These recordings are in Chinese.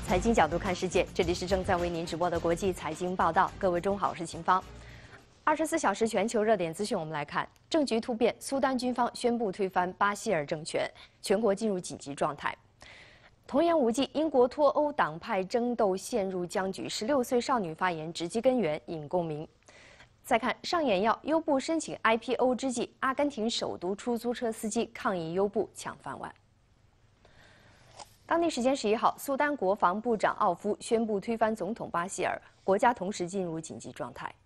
财经角度看世界，这里是正在为您直播的国际财经报道。各位中好，我是秦芳。24小时全球热点资讯，我们来看：政局突变，苏丹军方宣布推翻巴希尔政权，全国进入紧急状态。童言无忌，英国脱欧党派争斗陷入僵局，16岁少女发言直击根源，引共鸣。再看上演要优步申请 IPO 之际，阿根廷首都出租车司机抗议优步抢饭碗。当地时间11号，苏丹国防部长奥夫宣布推翻总统巴希尔，国家同时进入紧急状态。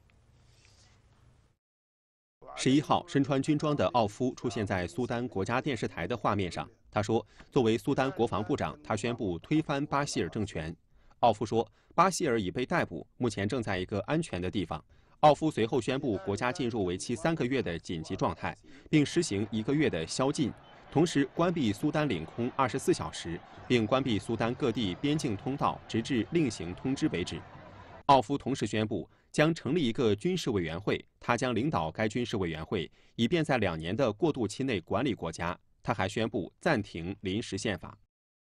11号，身穿军装的奥夫出现在苏丹国家电视台的画面上。他说，作为苏丹国防部长，他宣布推翻巴希尔政权。奥夫说，巴希尔已被逮捕，目前正在一个安全的地方。奥夫随后宣布，国家进入为期3个月的紧急状态，并施行1个月的宵禁。同时关闭苏丹领空24小时，并关闭苏丹各地边境通道，直至另行通知为止。奥夫同时宣布将成立一个军事委员会，他将领导该军事委员会，以便在2年的过渡期内管理国家。他还宣布暂停临时宪法。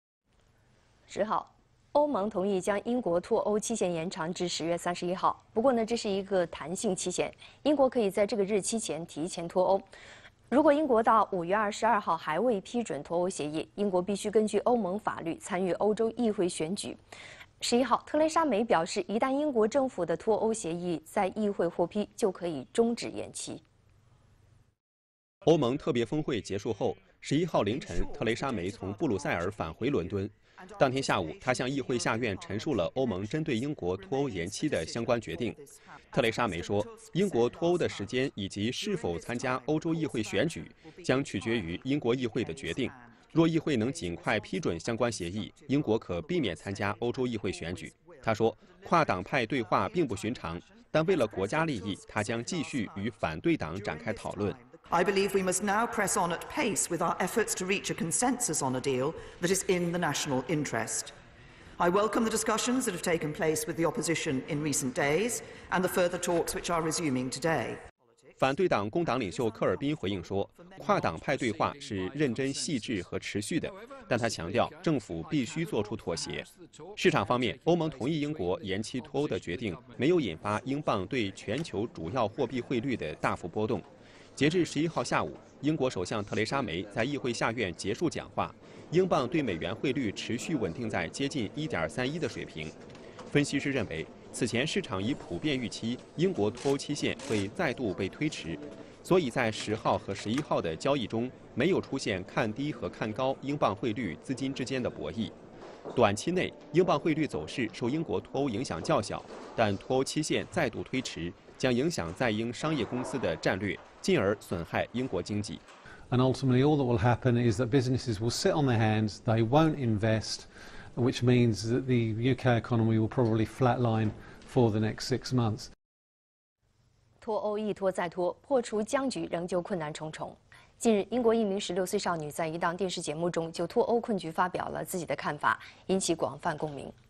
10号，欧盟同意将英国脱欧期限延长至10月31号。不过呢，这是一个弹性期限，英国可以在这个日期前提前脱欧。如果英国到5月22号还未批准脱欧协议，英国必须根据欧盟法律参与欧洲议会选举。11号，特蕾莎梅表示，一旦英国政府的脱欧协议在议会获批，就可以终止延期。 欧盟特别峰会结束后，11号凌晨，特蕾莎梅从布鲁塞尔返回伦敦。当天下午，她向议会下院陈述了欧盟针对英国脱欧延期的相关决定。特蕾莎梅说，英国脱欧的时间以及是否参加欧洲议会选举将取决于英国议会的决定。若议会能尽快批准相关协议，英国可避免参加欧洲议会选举。她说，跨党派对话并不寻常，但为了国家利益，她将继续与反对党展开讨论。 I believe we must now press on at pace with our efforts to reach a consensus on a deal that is in the national interest. I welcome the discussions that have taken place with the opposition in recent days and the further talks which are resuming today. 反对党工党领袖科尔宾回应说，跨党派对话是认真、细致和持续的，但他强调政府必须做出妥协。市场方面，欧盟同意英国延期脱欧的决定没有引发英镑对全球主要货币汇率的大幅波动。截至11号下午，英国首相特蕾莎梅在议会下院结束讲话，英镑对美元汇率持续稳定在接近1.31的水平。分析师认为，此前市场已普遍预期英国脱欧期限会再度被推迟，所以在10号和11号的交易中没有出现看低和看高英镑汇率资金之间的博弈。短期内，英镑汇率走势受英国脱欧影响较小，但脱欧期限再度推迟将影响在英商业公司的战略，进而损害英国经济。 And ultimately, all that will happen is that businesses will sit on their hands, they won't invest, which means that the UK economy will probably flatline for the next 6 months. 脱欧一拖再拖，破除僵局仍旧困难重重。近日，英国一名16岁少女在一档电视节目中就脱欧困局发表了自己的看法，引起广泛共鸣。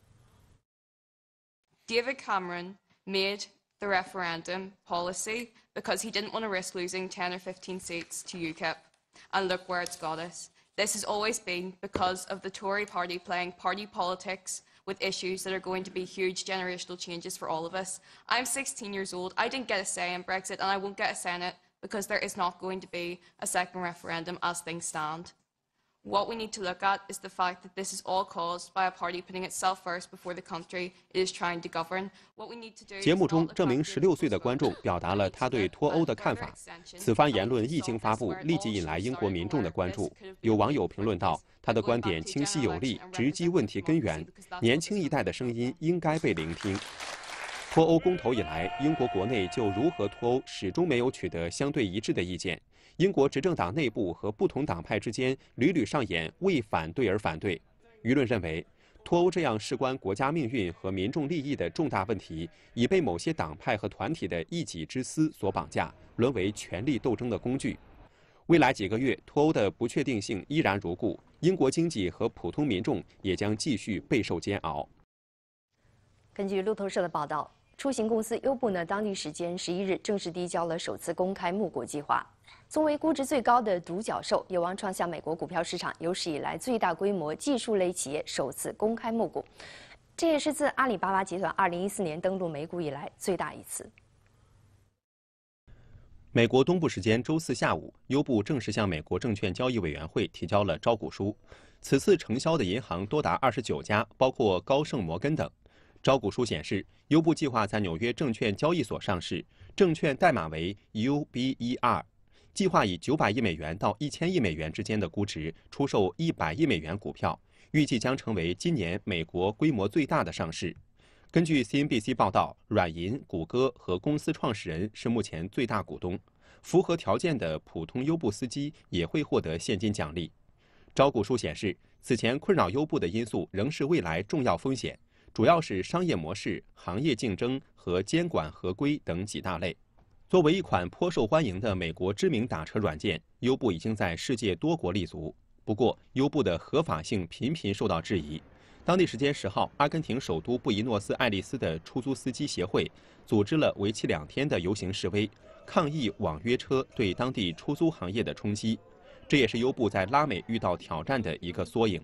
David Cameron made the referendum policy because he didn't want to risk losing 10 or 15 seats to UKIP. And look where it's got us. This has always been because of the Tory party playing party politics with issues that are going to be huge generational changes for all of us. I'm 16 years old. I didn't get a say in Brexit, and I won't get a say in it because there is not going to be a second referendum as things stand. What we need to look at is the fact that this is all caused by a party putting itself first before the country it is trying to govern. What we need to do. 节目中，这名16岁的观众表达了他对脱欧的看法。此番言论一经发布，立即引来英国民众的关注。有网友评论道，他的观点清晰有力，直击问题根源。年轻一代的声音应该被聆听。脱欧公投以来，英国国内就如何脱欧始终没有取得相对一致的意见。英国执政党内部和不同党派之间屡屡上演为反对而反对。舆论认为，脱欧这样事关国家命运和民众利益的重大问题，已被某些党派和团体的一己之私所绑架，沦为权力斗争的工具。未来几个月，脱欧的不确定性依然如故，英国经济和普通民众也将继续备受煎熬。 根据路透社的报道，出行公司优步呢，当地时间11日正式递交了首次公开募股计划。作为估值最高的独角兽，有望创下美国股票市场有史以来最大规模技术类企业首次公开募股。 这也是自阿里巴巴集团2014年登陆美股以来最大一次。 美国东部时间周4下午，优步正式向美国证券交易委员会提交了招股书。此次承销的银行多达29家，包括高盛、摩根等。招股书显示，优步计划在纽约证券交易所上市，证券代码为 UBER， 计划以900亿美元到1000亿美元之间的估值出售100亿美元股票。预计将成为今年美国规模最大的上市。根据 CNBC 报道，软银、谷歌和公司创始人是目前最大股东。符合条件的普通优步司机也会获得现金奖励。招股书显示，此前困扰优步的因素仍是未来重要风险，主要是商业模式、行业竞争和监管合规等几大类。作为一款颇受欢迎的美国知名打车软件，优步已经在世界多国立足。不过，优步的合法性频频受到质疑。当地时间10号，阿根廷首都布宜诺斯艾利斯的出租司机协会组织了为期2天的游行示威，抗议网约车对当地出租行业的冲击。这也是优步在拉美遇到挑战的一个缩影。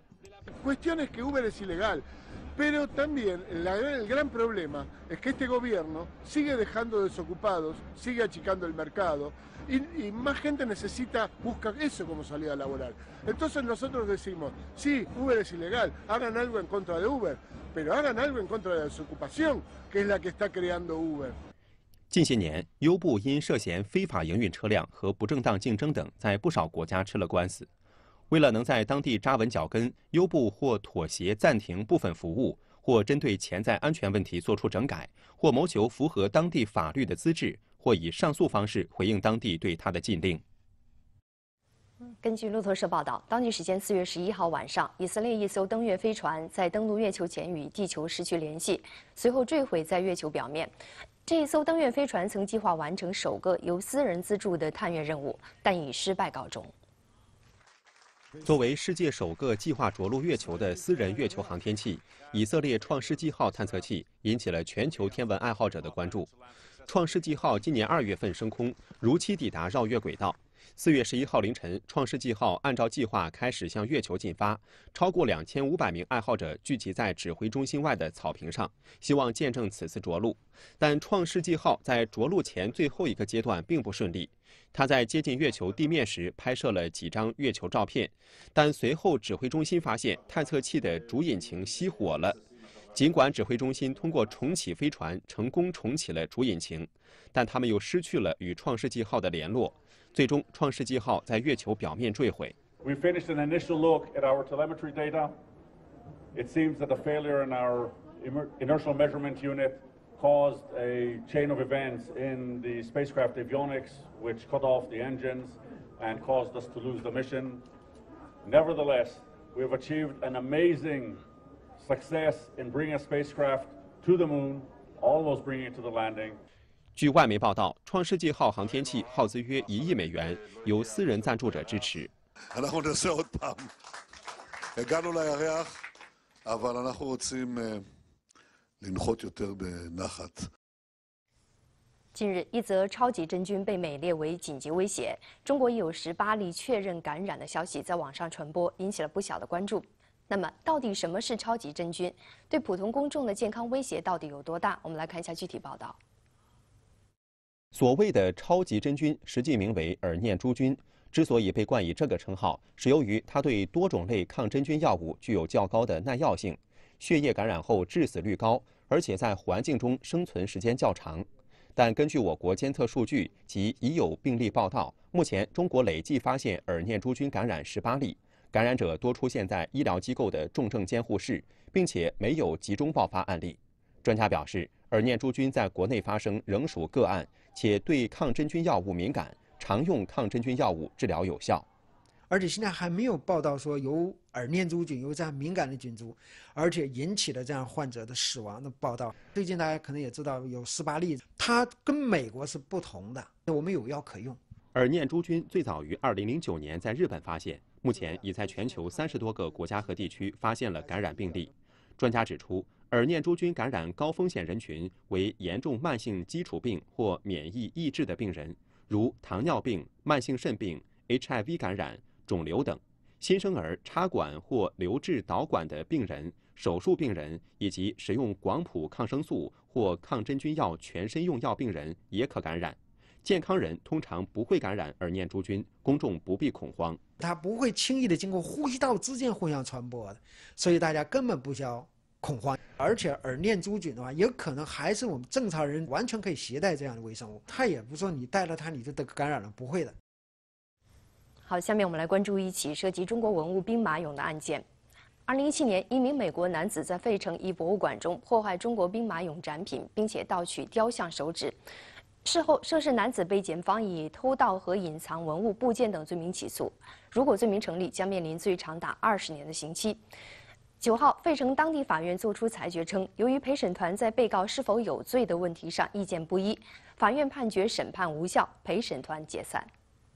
Pero también el gran problema es que este gobierno sigue dejando desocupados, sigue achicando el mercado y más gente busca eso como salida laboral. Entonces nosotros decimos, sí, Uber es ilegal, hagan algo en contra de Uber, pero hagan algo en contra de la desocupación, que es la que está creando Uber. 近些年，优步因涉嫌非法营运车辆和不正当竞争等，在不少国家吃了官司。为了能在当地扎稳脚跟，优步或妥协暂停部分服务，或针对潜在安全问题作出整改，或谋求符合当地法律的资质，或以上诉方式回应当地对它的禁令。 根据路透社报道，当地时间4月11号晚上，以色列一艘登月飞船在登陆月球前与地球失去联系，随后坠毁在月球表面。这一艘登月飞船曾计划完成首个由私人资助的探月任务，但以失败告终。 作为世界首个计划着陆月球的私人月球航天器，以色列创世纪号探测器引起了全球天文爱好者的关注。创世纪号今年2月份升空，如期抵达绕月轨道。4月11号凌晨，创世纪号按照计划开始向月球进发，超过2500名爱好者聚集在指挥中心外的草坪上，希望见证此次着陆。但创世纪号在着陆前最后一个阶段并不顺利。它在接近月球地面时拍摄了几张月球照片，但随后指挥中心发现探测器的主引擎熄火了。尽管指挥中心通过重启飞船成功重启了主引擎，但他们又失去了与创世纪号的联络。最终，创世纪号在月球表面坠毁。 We finished an initial look at our telemetry data. It seems that a failure in our inertial measurement unit caused a chain of events in the spacecraft avionics, which cut off the engines and caused us to lose the mission. Nevertheless, we have achieved an amazing success in bringing a spacecraft to the moon, almost bringing it to the landing. 据外媒报道，创世纪号航天器耗资约1亿美元，由私人赞助者支持。 אנחנו נעשה עוד פעם. הגענו לירח, אבל אנחנו רוצים לנחות יותר בנחת. 近日，一则超级真菌被美列为紧急威胁，中国已有18例确认感染的消息在网上传播，引起了不小的关注。那么，到底什么是超级真菌？对普通公众的健康威胁到底有多大？我们来看一下具体报道。 所谓的超级真菌实际名为耳念珠菌，之所以被冠以这个称号，是由于它对多种类抗真菌药物具有较高的耐药性，血液感染后致死率高，而且在环境中生存时间较长。但根据我国监测数据及已有病例报道，目前中国累计发现耳念珠菌感染18例，感染者多出现在医疗机构的重症监护室，并且没有集中爆发案例。专家表示，耳念珠菌在国内发生仍属个案，且对抗真菌药物敏感，常用抗真菌药物治疗有效。 而且现在还没有报道说有耳念珠菌有这样敏感的菌株，而且引起了这样患者的死亡的报道。最近大家可能也知道有18例，它跟美国是不同的，我们有药可用。 耳念珠菌最早于2009年在日本发现，目前已在全球30多个国家和地区发现了感染病例。专家指出，耳念珠菌感染高风险人群为严重慢性基础病或免疫抑制的病人，如糖尿病、慢性肾病、HIV 感染、肿瘤等；新生儿插管或留置导管的病人， 手术病人以及使用广谱抗生素或抗真菌药全身用药病人也可感染。健康人通常不会感染耳念珠菌，公众不必恐慌。 它不会轻易的经过呼吸道之间互相传播的，所以大家根本不需要恐慌。而且耳念珠菌的话，有可能还是我们正常人完全可以携带这样的微生物，它也不是说你带了它你就得感染了，不会的。 好，下面我们来关注一起涉及中国文物兵马俑的案件。2017年，一名美国男子在费城一博物馆中破坏中国兵马俑展品，并且盗取雕像手指。事后，涉事男子被检方以偷盗和隐藏文物部件等罪名起诉。如果罪名成立，将面临最长达20年的刑期。9号，费城当地法院作出裁决称，由于陪审团在被告是否有罪的问题上意见不一，法院判决审判无效，陪审团解散。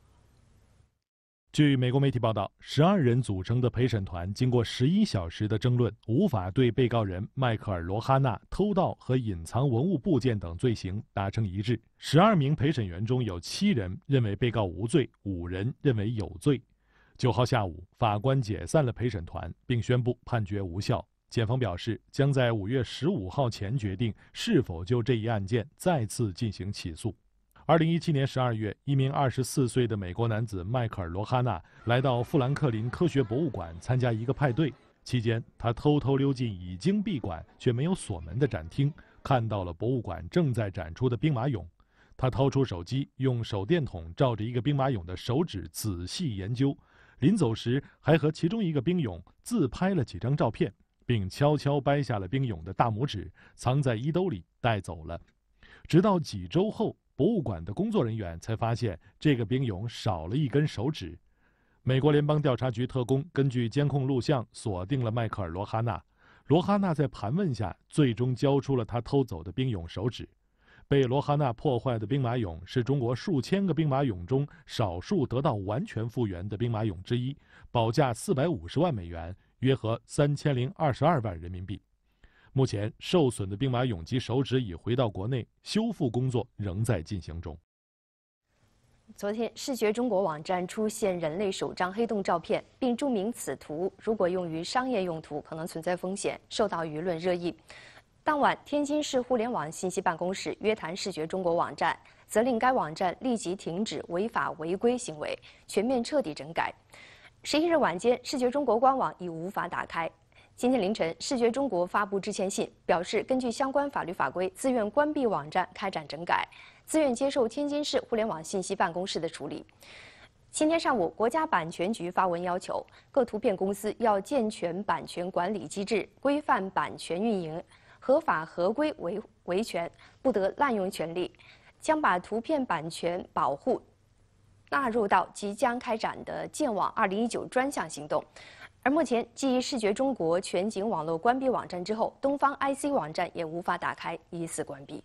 据美国媒体报道，12人组成的陪审团经过11小时的争论，无法对被告人迈克尔·罗哈纳偷盗和隐藏文物部件等罪行达成一致。12名陪审员中有7人认为被告无罪，5人认为有罪。9号下午，法官解散了陪审团，并宣布判决无效。检方表示，将在5月15号前决定是否就这一案件再次进行起诉。2017年12月，一名24岁的美国男子迈克尔·罗哈纳来到富兰克林科学博物馆参加一个派对，期间他偷偷溜进已经闭馆却没有锁门的展厅，看到了博物馆正在展出的兵马俑。他掏出手机，用手电筒照着一个兵马俑的手指仔细研究，临走时还和其中一个兵俑自拍了几张照片，并悄悄掰下了兵俑的大拇指，藏在衣兜里带走了。直到几周后，博物馆的工作人员才发现这个兵俑少了一根手指。美国联邦调查局特工根据监控录像锁定了迈克尔·罗哈纳。罗哈纳在盘问下，最终交出了他偷走的兵俑手指。被罗哈纳破坏的兵马俑是中国数千个兵马俑中少数得到完全复原的兵马俑之一，保价450万美元，约合3022万人民币。目前，受损的兵马俑及手指已回到国内，修复工作仍在进行中。 昨天，视觉中国网站出现人类首张黑洞照片，并注明此图如果用于商业用途，可能存在风险，受到舆论热议。当晚，天津市互联网信息办公室约谈视觉中国网站，责令该网站立即停止违法违规行为，全面彻底整改。11日晚间，视觉中国官网已无法打开。今天凌晨，视觉中国发布致歉信，表示根据相关法律法规，自愿关闭网站开展整改，自愿接受天津市互联网信息办公室的处理。今天上午，国家版权局发文要求各图片公司要健全版权管理机制，规范版权运营，合法合规维权，不得滥用权利，将把图片版权保护纳入到即将开展的建网2019专项行动。而目前，继视觉中国全景网络关闭网站之后，东方 IC 网站也无法打开，疑似关闭。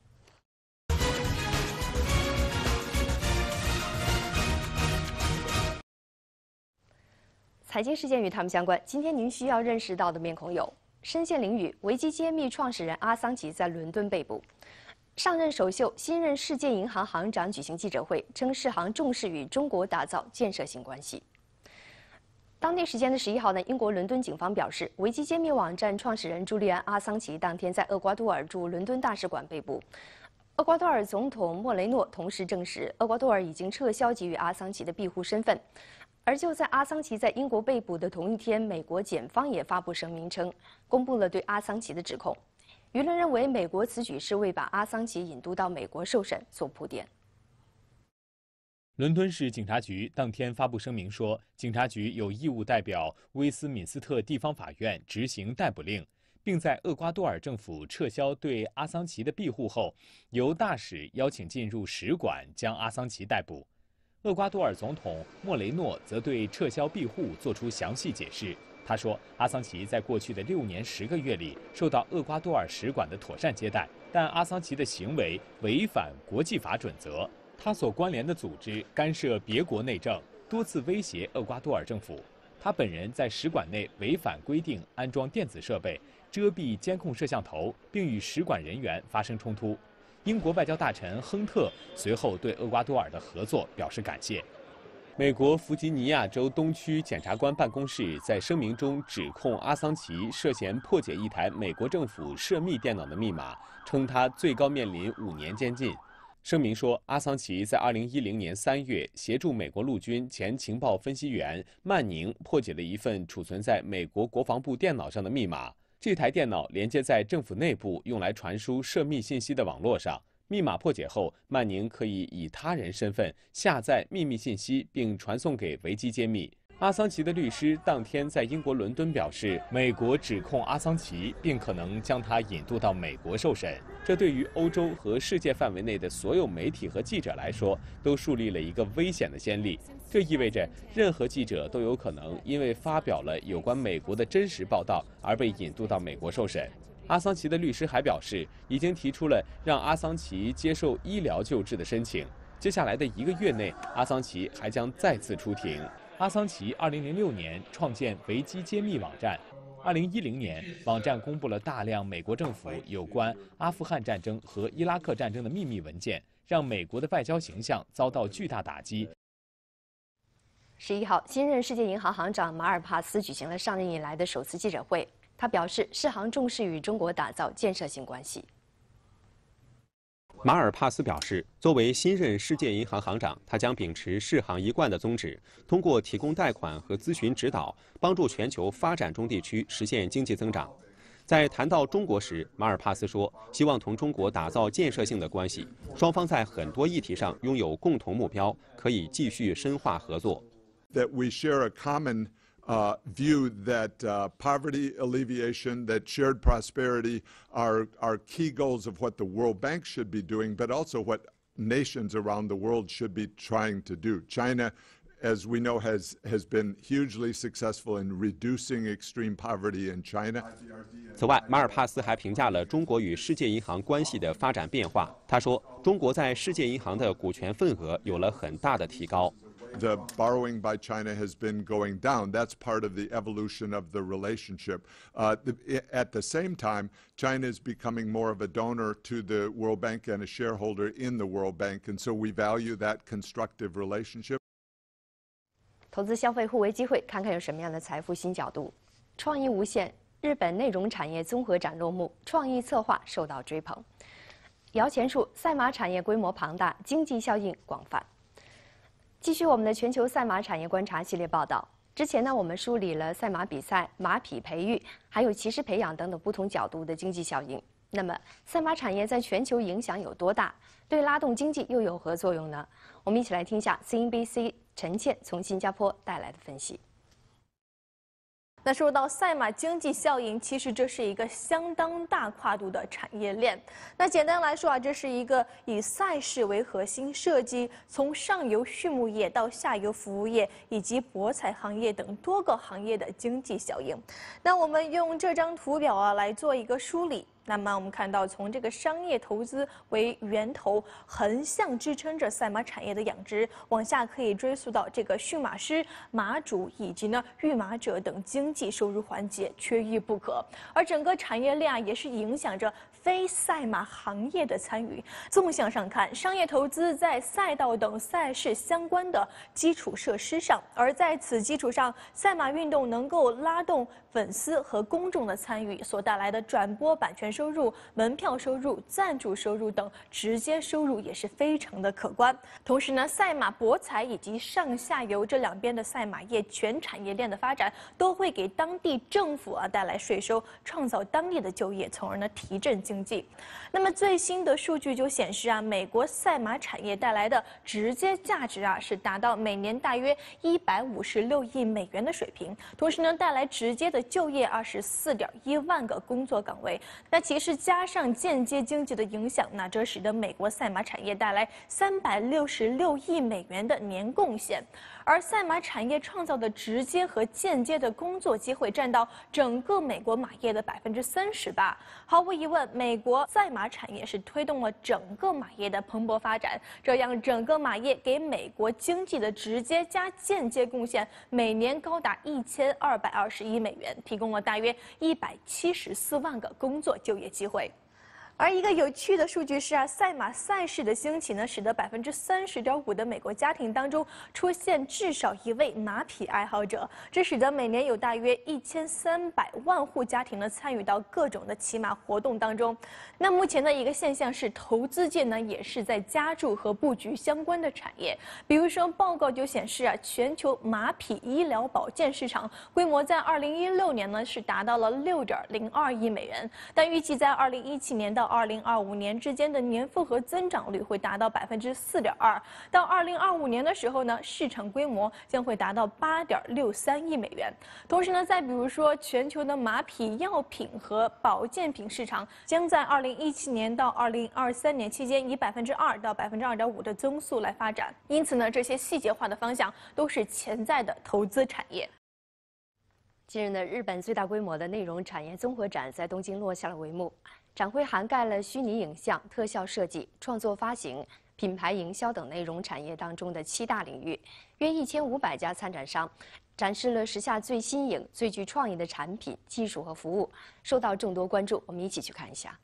财经事件与他们相关。今天您需要认识到的面孔有：身陷囹圄，维基揭秘创始人阿桑奇在伦敦被捕；上任首秀，新任世界银行行长举行记者会，称世行重视与中国打造建设性关系。当地时间的11号呢，英国伦敦警方表示，维基揭秘网站创始人朱利安·阿桑奇当天在厄瓜多尔驻伦敦大使馆被捕。厄瓜多尔总统莫雷诺同时证实，厄瓜多尔已经撤销给予阿桑奇的庇护身份。而就在阿桑奇在英国被捕的同一天，美国检方也发布声明称，公布了对阿桑奇的指控。舆论认为，美国此举是为把阿桑奇引渡到美国受审做铺垫。 伦敦市警察局当天发布声明说，警察局有义务代表威斯敏斯特地方法院执行逮捕令，并在厄瓜多尔政府撤销对阿桑奇的庇护后，由大使邀请进入使馆将阿桑奇逮捕。厄瓜多尔总统莫雷诺则对撤销庇护作出详细解释。他说，阿桑奇在过去的6年10个月里受到厄瓜多尔使馆的妥善接待，但阿桑奇的行为违反国际法准则。他所关联的组织干涉别国内政，多次威胁厄瓜多尔政府。他本人在使馆内违反规定安装电子设备，遮蔽监控摄像头，并与使馆人员发生冲突。英国外交大臣亨特随后对厄瓜多尔的合作表示感谢。 美国弗吉尼亚州东区检察官办公室在声明中指控阿桑奇涉嫌破解一台美国政府涉密电脑的密码，称他最高面临5年监禁。声明说，阿桑奇在2010年3月协助美国陆军前情报分析员曼宁破解了一份储存在美国国防部电脑上的密码。这台电脑连接在政府内部用来传输涉密信息的网络上。密码破解后，曼宁可以以他人身份下载秘密信息，并传送给维基揭秘。阿桑奇的律师当天在英国伦敦表示，美国指控阿桑奇，并可能将他引渡到美国受审。这对于欧洲和世界范围内的所有媒体和记者来说，都树立了一个危险的先例。这意味着任何记者都有可能因为发表了有关美国的真实报道而被引渡到美国受审。阿桑奇的律师还表示，已经提出了让阿桑奇接受医疗救治的申请。接下来的1个月内，阿桑奇还将再次出庭。阿桑奇2006年创建维基揭秘网站，2010年网站公布了大量美国政府有关阿富汗战争和伊拉克战争的秘密文件，让美国的外交形象遭到巨大打击。 11号，新任世界银行行长马尔帕斯举行了上任以来的首次记者会。他表示，世行重视与中国打造建设性关系。 马尔帕斯表示，作为新任世界银行行长，他将秉持世行一贯的宗旨，通过提供贷款和咨询指导，帮助全球发展中地区实现经济增长。在谈到中国时，马尔帕斯说，希望同中国打造建设性的关系，双方在很多议题上拥有共同目标，可以继续深化合作。 That we share a common view that poverty alleviation, that shared prosperity are key goals of what the World Bank should be doing, but also what nations around the world should be trying to do. China, as we know, has been hugely successful in reducing extreme poverty in China. 此外，马尔帕斯还评价了中国与世界银行关系的发展变化。他说，中国在世界银行的股权份额有了很大的提高。 The borrowing by China has been going down. That's part of the evolution of the relationship. At the same time, China is becoming more of a donor to the World Bank and a shareholder in the World Bank, and so we value that constructive relationship. 投资消费互为机会，看看有什么样的财富新角度。创意无限，日本内容产业综合展落幕，创意策划受到追捧。摇钱树，赛马产业规模庞大，经济效应广泛。继续我们的全球赛马产业观察系列报道。之前呢，我们梳理了赛马比赛、马匹培育，还有骑师培养等等不同角度的经济效应。那么，赛马产业在全球影响有多大？对拉动经济又有何作用呢？我们一起来听一下 CNBC 陈倩从新加坡带来的分析。 那说到赛马经济效应，其实这是一个相当大跨度的产业链。那简单来说啊，这是一个以赛事为核心设计，从上游畜牧业到下游服务业以及博彩行业等多个行业的经济效应。那我们用这张图表啊来做一个梳理。那么我们看到，从这个商业投资为源头，横向支撑着赛马产业的养殖，往下可以追溯到这个驯马师、马主以及呢育马者等经济收入环节，缺一不可。而整个产业链啊，也是影响着非赛马行业的参与。纵向上看，商业投资在赛道等赛事相关的基础设施上，而在此基础上，赛马运动能够拉动粉丝和公众的参与，所带来的转播版权收入、门票收入、赞助收入等直接收入也是非常的可观。同时呢，赛马博彩以及上下游这两边的赛马业全产业链的发展，都会给当地政府啊带来税收，创造当地的就业，从而呢提振经济。那么最新的数据就显示啊，美国赛马产业带来的直接价值啊是达到每年大约156亿美元的水平，同时呢带来直接的就业24.1万个工作岗位。那其实加上间接经济的影响，那这使得美国赛马产业带来366亿美元的年贡献。而赛马产业创造的直接和间接的工作机会占到整个美国马业的38%。毫无疑问，美国赛马产业是推动了整个马业的蓬勃发展，这样整个马业给美国经济的直接加间接贡献每年高达1220亿美元，提供了大约174万个工作就业机会。 而一个有趣的数据是赛马赛事的兴起呢，使得30.5%的美国家庭当中出现至少一位马匹爱好者，这使得每年有大约1300万户家庭呢参与到各种的骑马活动当中。那目前的一个现象是，投资界呢也是在加注和布局相关的产业，比如说报告就显示全球马匹医疗保健市场规模在2016年呢是达到了6.02亿美元，但预计在2017年到2025年之间的年复合增长率会达到4.2%，到2025年的时候呢，市场规模将会达到8.63亿美元。同时呢，再比如说全球的马匹药品和保健品市场将在2017年到2023年期间以2%到2.5%的增速来发展。因此呢，这些细节化的方向都是潜在的投资产业。 近日呢，日本最大规模的内容产业综合展在东京落下了帷幕。展会涵盖了虚拟影像、特效设计、创作发行、品牌营销等内容产业当中的7大领域，约1500家参展商展示了时下最新颖、最具创意的产品、技术和服务，受到众多关注。我们一起去看一下。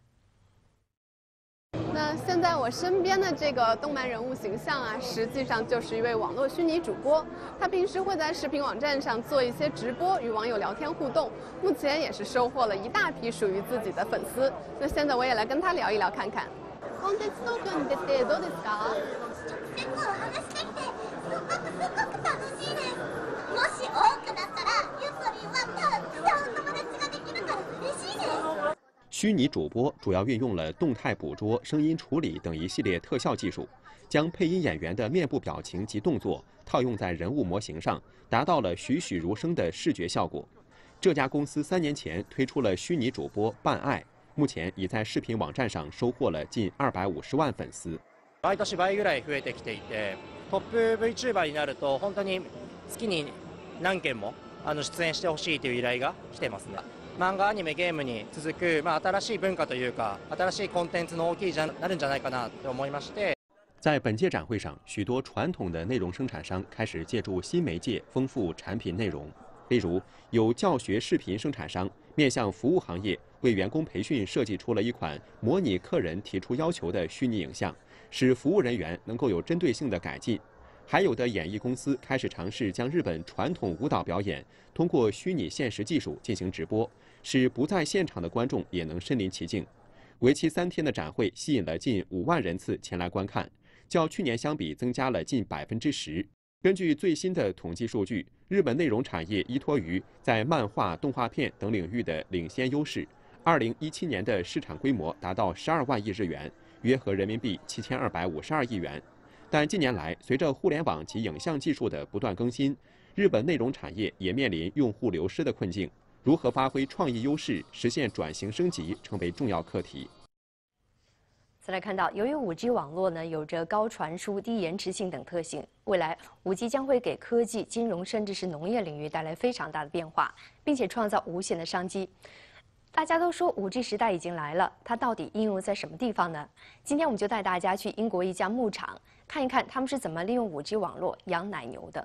那现在我身边的这个动漫人物形象实际上就是一位网络虚拟主播。他平时会在视频网站上做一些直播，与网友聊天互动。目前也是收获了一大批属于自己的粉丝。那现在我也来跟他聊一聊看看。コンテンツトークに出てどうですか？ 結構話できてすごく楽しいです。もし多くなったらゆっこりんはたくさんお友達ができるから嬉しいです。 虚拟主播主要运用了动态捕捉、声音处理等一系列特效技术，将配音演员的面部表情及动作套用在人物模型上，达到了栩栩如生的视觉效果。这家公司3年前推出了虚拟主播伴爱，目前已在视频网站上收获了近250万粉丝。 毎年倍ぐらい増えてきていて、トップ VTuber になると本当に月に何件も出演してほしいという依頼が来てますね。漫画、アニメ、ゲームに続く新しい文化というか、新しいコンテンツの大きいなるんじゃないかなと思いまして。 在本届展会上，许多传统的内容生产商开始借助新媒介丰富产品内容。例如，有教学视频生产商面向服务行业，为员工培训设计出了一款模拟客人提出要求的虚拟影像，使服务人员能够有针对性的改进。还有的演艺公司开始尝试将日本传统舞蹈表演通过虚拟现实技术进行直播，使不在现场的观众也能身临其境。为期3天的展会吸引了近5万人次前来观看，较去年相比增加了近10%。根据最新的统计数据，日本内容产业依托于在漫画、动画片等领域的领先优势，2017年的市场规模达到12万亿日元，约合人民币7252亿元。但近年来，随着互联网及影像技术的不断更新，日本内容产业也面临用户流失的困境。如何发挥创意优势，实现转型升级，成为重要课题。 再来看到，由于5G 网络呢有着高传输、低延迟性等特性，未来5G 将会给科技、金融甚至是农业领域带来非常大的变化，并且创造无限的商机。大家都说5G 时代已经来了，它到底应用在什么地方呢？今天我们就带大家去英国一家牧场，看一看他们是怎么利用5G 网络养奶牛的。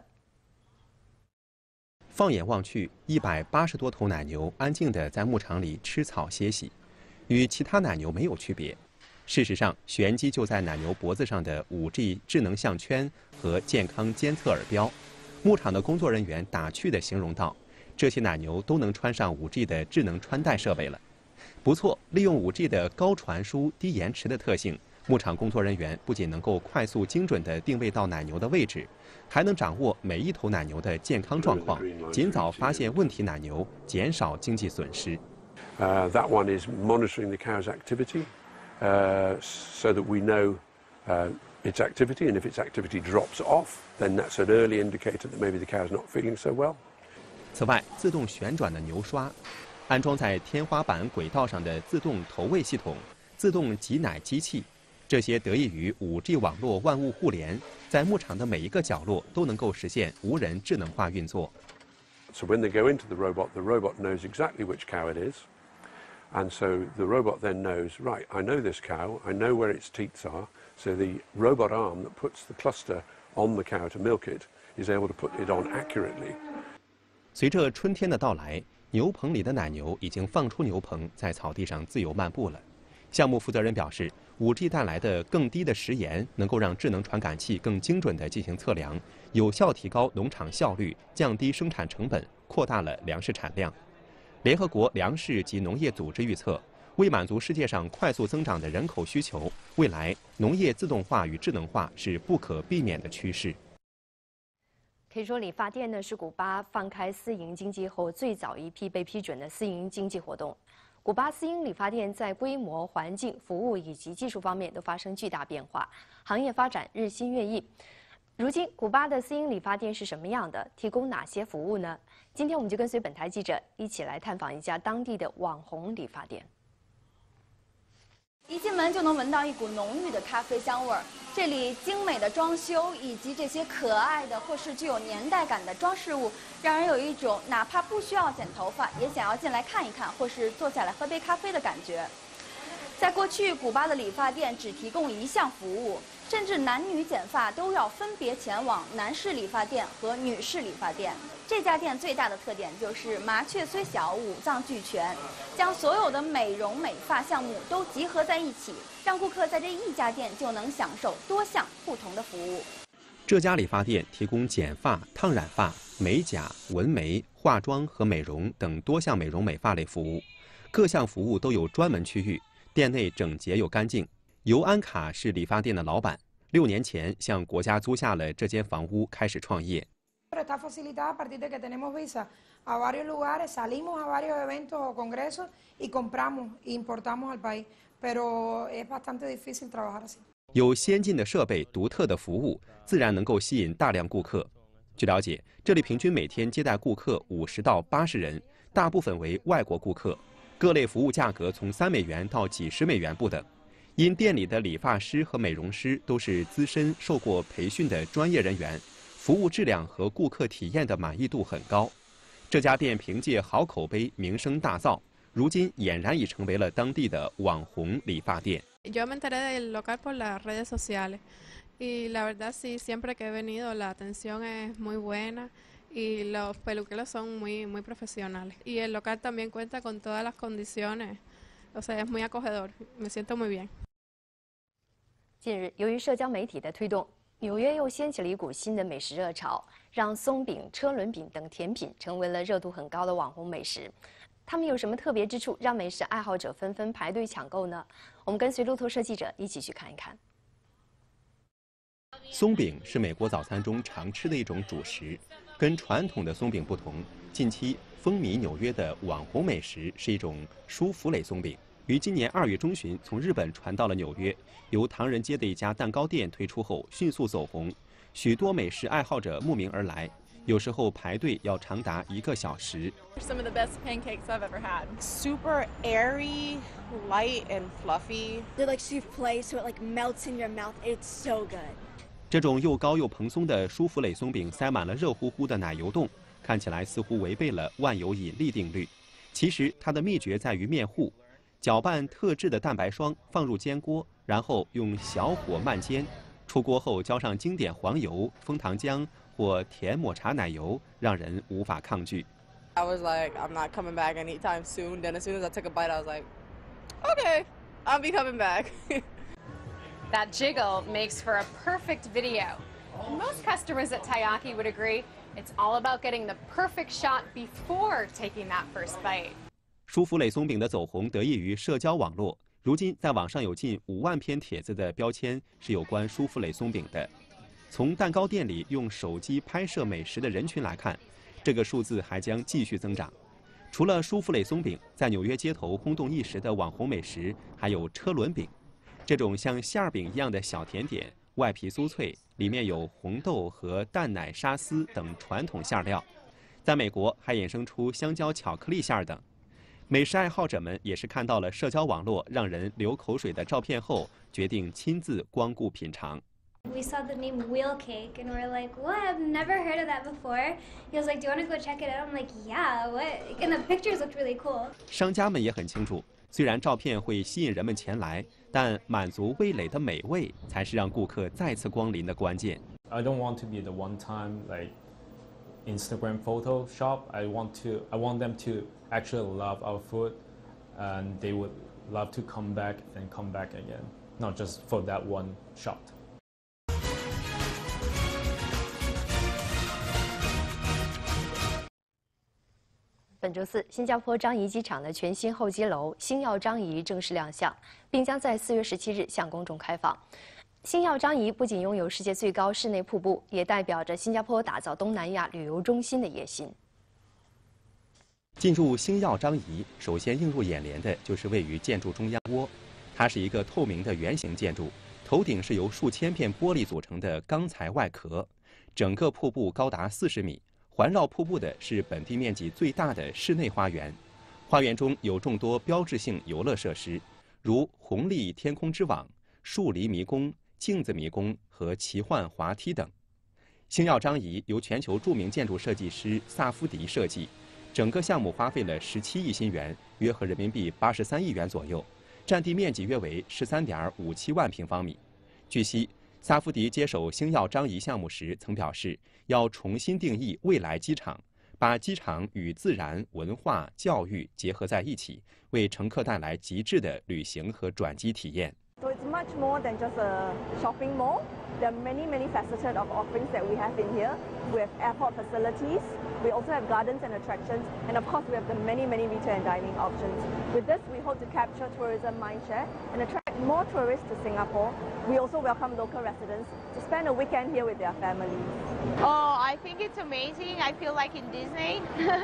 放眼望去，180多头奶牛安静地在牧场里吃草歇息，与其他奶牛没有区别。事实上，玄机就在奶牛脖子上的5G 智能项圈和健康监测耳标。牧场的工作人员打趣地形容道：“这些奶牛都能穿上5G 的智能穿戴设备了。”不错，利用5G 的高传输、低延迟的特性，牧场工作人员不仅能够快速精准地定位到奶牛的位置，还能掌握每一头奶牛的健康状况，尽早发现问题奶牛，减少经济损失。 That one is monitoring the cow's activity, so that we know its activity, and if its activity drops off, then that's an early indicator that maybe the cow's not feeling so well. 此外，自动旋转的牛刷，安装在天花板轨道上的自动投喂系统、自动挤奶机器，这些得益于5G 网络万物互联，在牧场的每一个角落都能够实现无人智能化运作。 So when they go into the robot knows exactly which cow it is, and so the robot then knows, right, I know this cow, I know where its teats are, so the robot arm that puts the cluster on the cow to milk it is able to put it on accurately. 随着春天的到来，牛棚里的奶牛已经放出牛棚，在草地上自由漫步了。 项目负责人表示，5G 带来的更低的时延能够让智能传感器更精准地进行测量，有效提高农场效率，降低生产成本，扩大了粮食产量。联合国粮食及农业组织预测，为满足世界上快速增长的人口需求，未来农业自动化与智能化是不可避免的趋势。 可以说，理发店呢是古巴放开私营经济后最早一批被批准的私营经济活动。古巴私营理发店在规模、环境、服务以及技术方面都发生巨大变化，行业发展日新月异。如今，古巴的私营理发店是什么样的？提供哪些服务呢？今天我们就跟随本台记者一起来探访一家当地的网红理发店。 一进门就能闻到一股浓郁的咖啡香味儿。这里精美的装修以及这些可爱的或是具有年代感的装饰物，让人有一种哪怕不需要剪头发，也想要进来看一看，或是坐下来喝杯咖啡的感觉。在过去，古巴的理发店只提供一项服务，甚至男女剪发都要分别前往男士理发店和女士理发店。这家店最大的特点就是麻雀虽小，五脏俱全，将所有的美容美发项目都集合在一起，让顾客在这一家店就能享受多项不同的服务。 这家理发店提供剪发、烫染发、美甲、纹眉、化妆和美容等多项美容美发类服务，各项服务都有专门区域，店内整洁又干净。尤安卡是理发店的老板，6年前向国家租下了这间房屋，开始创业。 Está facilitada a partir de que tenemos visa a varios lugares, salimos a varios eventos o congresos y compramos e importamos al país, pero es bastante difícil trabajar así. 有先进的设备、独特的服务，自然能够吸引大量顾客。据了解，这里平均每天接待顾客50到80人，大部分为外国顾客。各类服务价格从3美元到几十美元不等。因店里的理发师和美容师都是资深、受过培训的专业人员。服务质量和顾客体验的满意度很高，这家店凭借好口碑名声大噪，如今俨然已成为了当地的网红理发店。 Yo me enteré del local por las redes sociales y la verdad sí siempre que he venido la atención es muy buena y los peluqueros son muy profesionales y el local también cuenta con todas las condiciones, o sea es muy acogedor, me siento muy bien. 近日，由于社交媒体的推动，纽约又掀起了一股新的美食热潮，让松饼、车轮饼等甜品成为了热度很高的网红美食。它们有什么特别之处，让美食爱好者纷纷排队抢购呢？我们跟随路透社记者一起去看一看。 松饼是美国早餐中常吃的一种主食，跟传统的松饼不同，近期风靡纽约的网红美食是一种舒芙蕾松饼。于今年2月中旬从日本传到了纽约，由唐人街的一家蛋糕店推出后迅速走红，许多美食爱好者慕名而来，有时候排队要长达1个小时。 Some of the best pancakes I've ever had. Super airy, light and fluffy. They're like souffle, so it like melts in your mouth. It's so good. 这种又高又蓬松的舒芙蕾松饼塞满了热乎乎的奶油冻，看起来似乎违背了万有引力定律。其实它的秘诀在于面糊。搅拌特制的蛋白霜，放入煎锅，然后用小火慢煎。出锅后浇上经典黄油、枫糖浆或甜抹茶奶油，让人无法抗拒。 I was like, I'm not coming back anytime soon. Then as soon as I took a bite, I was like, okay, I'll be coming back. That jiggle makes for a perfect video. Most customers at Taiyaki would agree it's all about getting the perfect shot before taking that first bite. 舒芙蕾松饼的走红得益于社交网络，如今在网上有近5万篇帖子的标签是有关舒芙蕾松饼的。从蛋糕店里用手机拍摄美食的人群来看，这个数字还将继续增长。除了舒芙蕾松饼，在纽约街头轰动一时的网红美食还有车轮饼，这种像馅饼一样的小甜点，外皮酥脆，里面有红豆和淡奶沙司等传统馅料。在美国还衍生出香蕉巧克力馅等。美食爱好者们也是看到了社交网络让人流口水的照片后，决定亲自光顾品尝。 We saw the name Wheel Cake and we're like, what? I've never heard of that before. He was like, do you want to go check it out? I'm like, yeah, what? And the pictures looked really cool. 商家们也很清楚，虽然照片会吸引人们前来，但满足味蕾的美味才是让顾客再次光临的关键。 I don't want to be the one-time like Instagram photo shop. I want them to actually love our food, and they would love to come back and come back again, not just for that one shot. 本周四，新加坡樟宜机场的全新候机楼星耀樟宜正式亮相，并将在4月17日向公众开放。星耀樟宜不仅拥有世界最高室内瀑布，也代表着新加坡打造东南亚旅游中心的野心。 进入星耀樟宜，首先映入眼帘的就是位于建筑中央窝，它是一个透明的圆形建筑，头顶是由数千片玻璃组成的钢材外壳，整个瀑布高达40米。 环绕瀑布的是本地面积最大的室内花园，花园中有众多标志性游乐设施，如红利天空之网、树篱迷宫、镜子迷宫和奇幻滑梯等。星耀樟宜由全球著名建筑设计师萨夫迪设计，整个项目花费了17亿新元，约合人民币83亿元左右，占地面积约为13.57万平方米。据悉， 萨夫迪接手星耀樟宜项目时曾表示，要重新定义未来机场，把机场与自然、文化、教育结合在一起，为乘客带来极致的旅行和转机体验。 So it's much more than just a shopping mall. There are many faceted of offerings that we have in here. We have airport facilities. We also have gardens and attractions, and of course we have the many retail and dining options. With this, we hope to capture tourism mindshare and attract more tourists to Singapore. We also welcome local residents to spend a weekend here with their families. Oh, I think it's amazing. I feel like in Disney.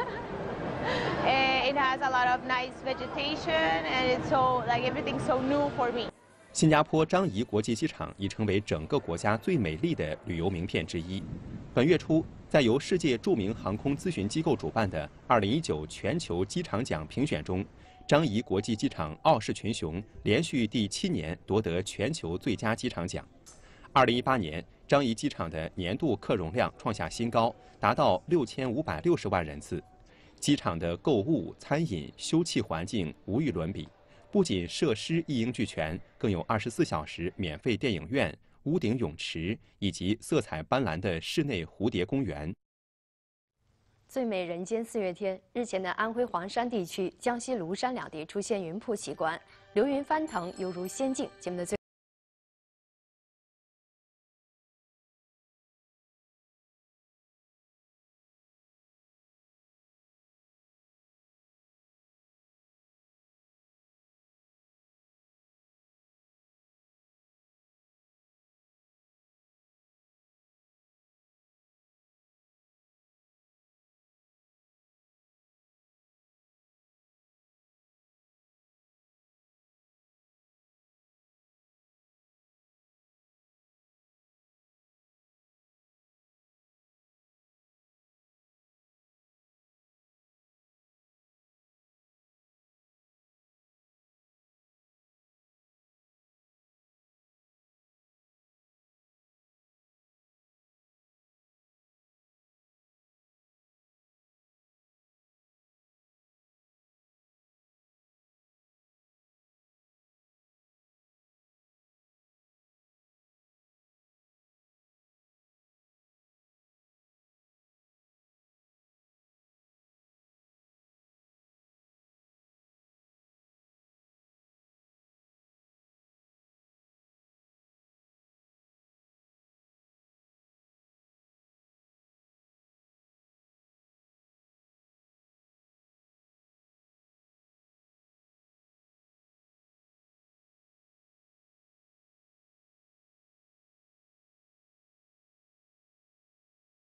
It has a lot of nice vegetation, and it's so like everything's so new for me. 新加坡樟宜国际机场已成为整个国家最美丽的旅游名片之一。本月初，在由世界著名航空咨询机构主办的2019全球机场奖评选中，樟宜国际机场傲视群雄，连续第7年夺得全球最佳机场奖。2018年，樟宜机场的年度客容量创下新高，达到6560万人次。机场的购物、餐饮、休憩环境无与伦比。 不仅设施一应俱全，更有24小时免费电影院、屋顶泳池以及色彩斑斓的室内蝴蝶公园。 最美人间4月天，日前的安徽黄山地区、江西庐山两地出现云瀑奇观，流云翻腾，犹如仙境。节目的最